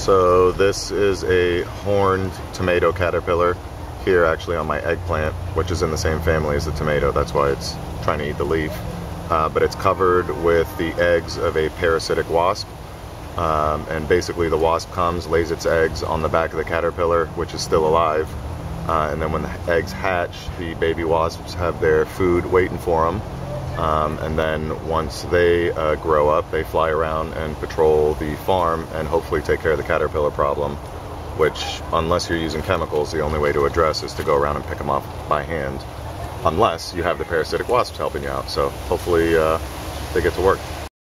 So this is a horned tomato caterpillar here actually on my eggplant, which is in the same family as the tomato. That's why it's trying to eat the leaf. But it's covered with the eggs of a parasitic wasp. And basically the wasp comes, lays its eggs on the back of the caterpillar, which is still alive. And then when the eggs hatch, the baby wasps have their food waiting for them. And then once they grow up, they fly around and patrol the farm and hopefully take care of the caterpillar problem, which, unless you're using chemicals, the only way to address is to go around and pick them off by hand, unless you have the parasitic wasps helping you out. So hopefully they get to work.